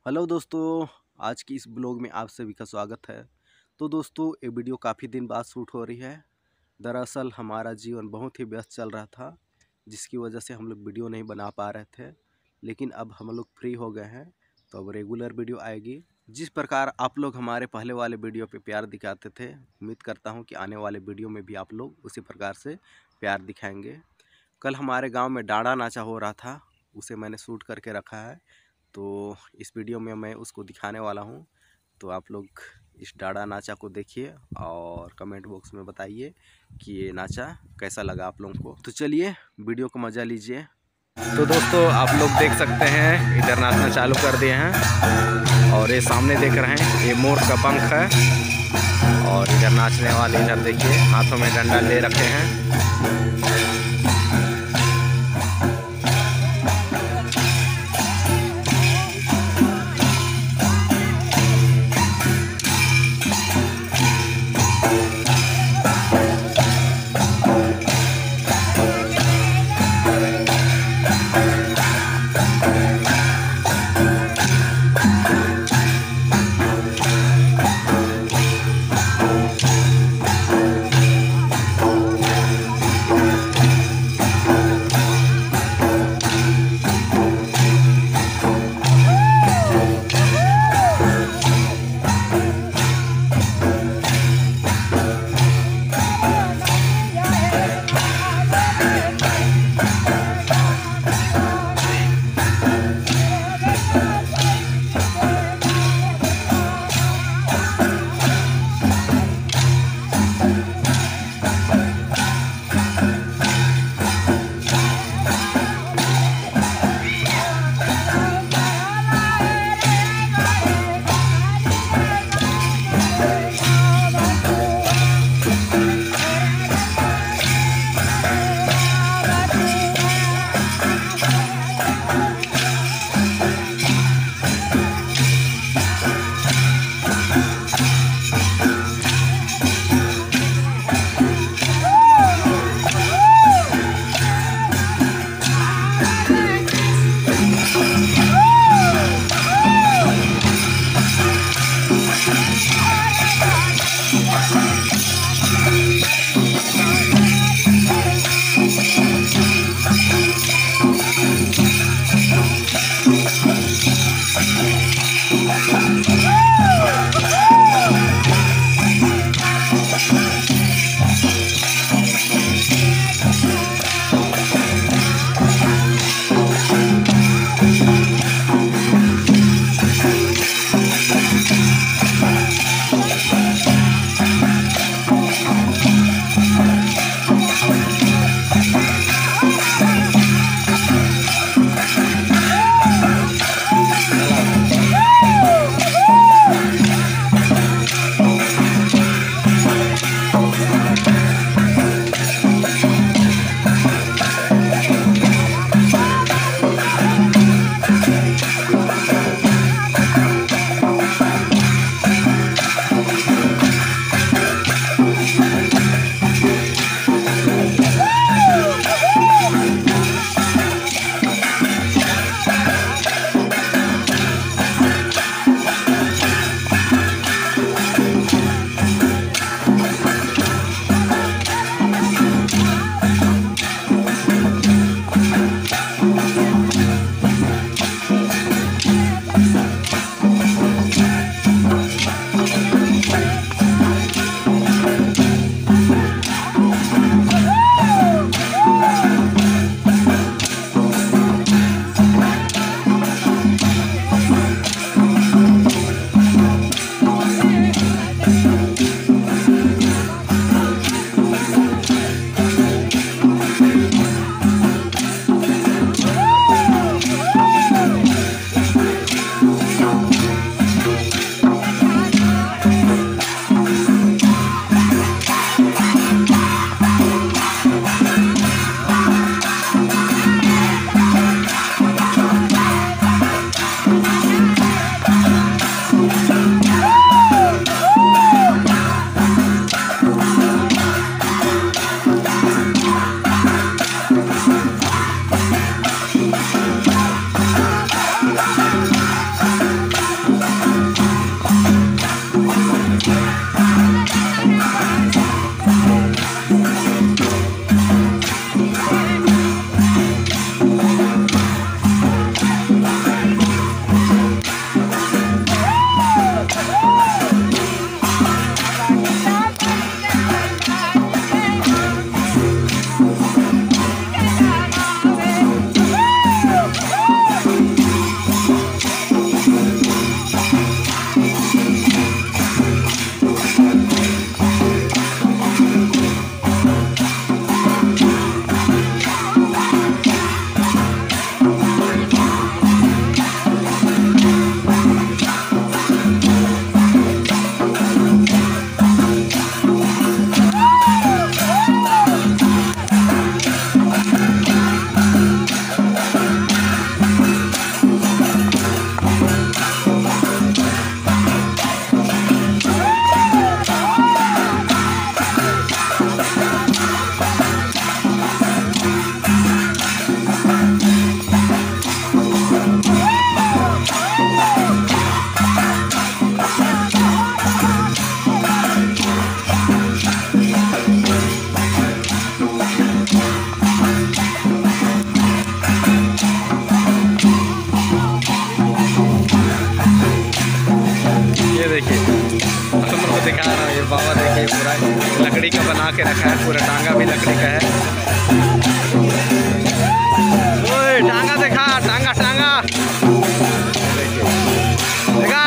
Hello दोस्तों, आज की इस ब्लॉग में आप सभी का स्वागत है। तो दोस्तों, ये वीडियो काफ़ी दिन बाद शूट हो रही है। दरअसल हमारा जीवन बहुत ही व्यस्त चल रहा था, जिसकी वजह से हम लोग वीडियो नहीं बना पा रहे थे। लेकिन अब हम लोग फ्री हो गए हैं, तो अब रेगुलर वीडियो आएगी। जिस प्रकार आप लोग हमारे पहले वाले वीडियो पे प्यार दिखाते थे, उम्मीद करता हूँ कि आने वाले वीडियो में भी आप लोग उसी प्रकार से प्यार दिखाएंगे। कल हमारे गाँव में डांडा नाचा हो रहा था, उसे मैंने शूट करके रखा है। तो इस वीडियो में मैं उसको दिखाने वाला हूँ। तो आप लोग इस डांडा नाचा को देखिए और कमेंट बॉक्स में बताइए कि ये नाचा कैसा लगा आप लोगों को। तो चलिए वीडियो का मज़ा लीजिए। तो दोस्तों, आप लोग देख सकते हैं इधर नाचना चालू कर दिए हैं और ये सामने देख रहे हैं, ये मोर का पंख है। और इधर नाचने वाले इधर देखिए हाथों में डंडा ले रखे हैं। बना के रखा है, पूरा टांगा भी लकड़ी का है। ओए टांगा देखा, टांगा टांगा देखा।